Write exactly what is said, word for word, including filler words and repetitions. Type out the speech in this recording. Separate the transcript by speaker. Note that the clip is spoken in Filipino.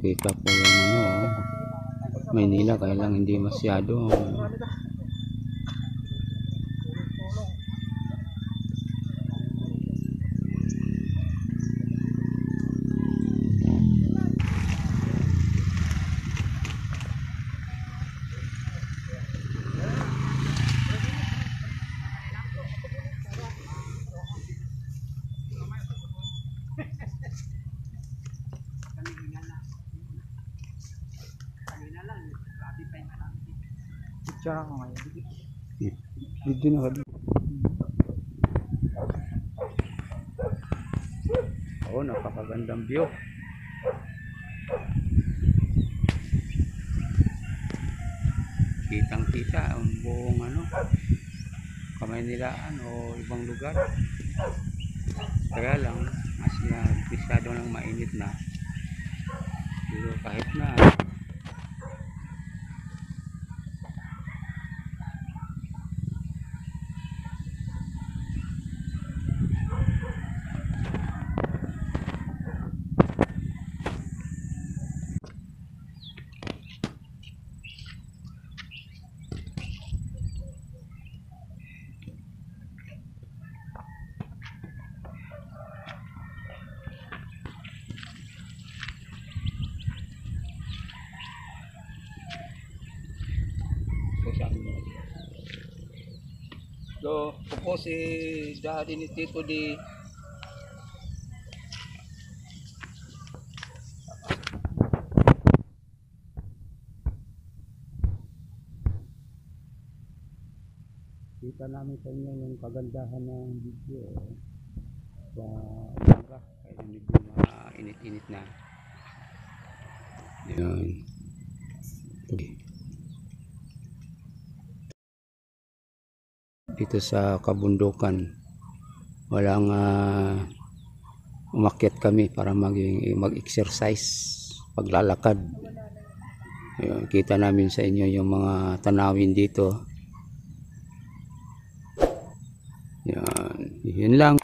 Speaker 1: Kita po yung ano, Maynila, kaya lang hindi masyado.
Speaker 2: Picture ako ngayon.
Speaker 1: Video na ka. Oh, napakagandang view. Kitang-kita ang buong ano, Kamaynilaan o ibang lugar. Kaya lang mas na masyado nang mainit na. Pero kahit na So, ako po si Daddy ni Tito di kita namin sa inyo yung kagandahan ng video sa umaga, kaya medyo mainit-init na. Yan. Dito sa kabundukan walang uh, umakyat kami para maging mag-exercise, paglalakad. Ayun, kita namin sa inyo yung mga tanawin dito. Yan, yun lang.